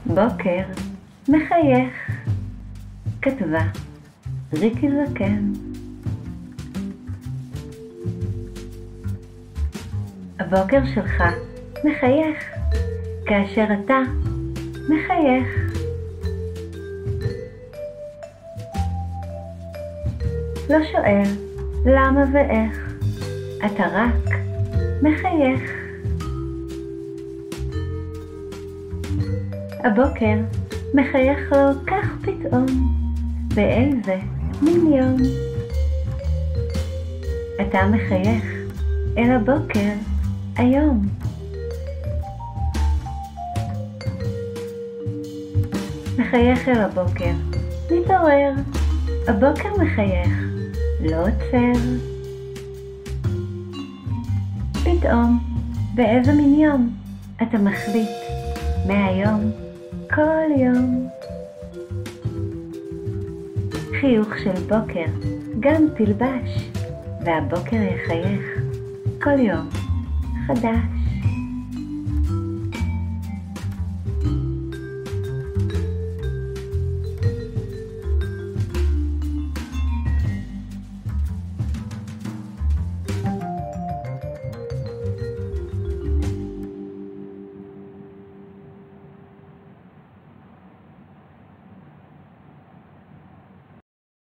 בוקר מחייך, כתבה ריקי זקן. הבוקר שלך מחייך כאשר אתה מחייך. לא שואל למה ואיך, אתה רק מחייך. הבוקר מחייך לו כך פתאום, באיזה מין יום. אתה מחייך אל הבוקר היום. מחייך אל הבוקר, מתעורר, הבוקר מחייך, לא עוצר. פתאום, באיזה מין יום, אתה מחליט, מהיום, כל יום. חיוך של בוקר, גם תלבש, והבוקר יחייך, כל יום חדש.